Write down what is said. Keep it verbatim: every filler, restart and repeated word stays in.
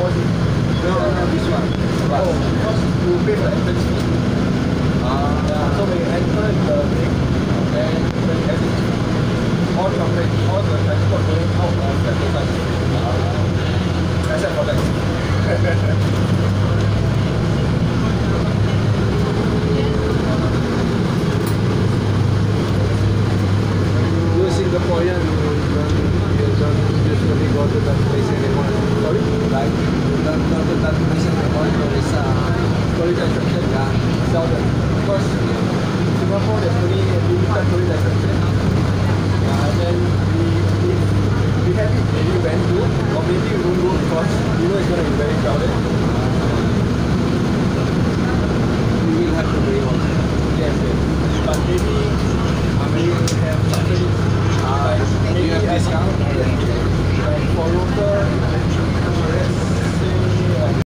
deposit. No, no, this one. Oh, because you pay for entrance fee. Ah. Yeah, so when you enter the thing, then when you exit, all the all the transport going out of the place. Except for that. You Singaporean, you don't, you don't usually go to that place anymore. Sorry? Like, you don't go to that place anymore. There is a Tourist attraction, yeah, seldom. Because Singapore there's only limited tourist attraction. Yeah, and then we, we, we have it maybe went to, or maybe we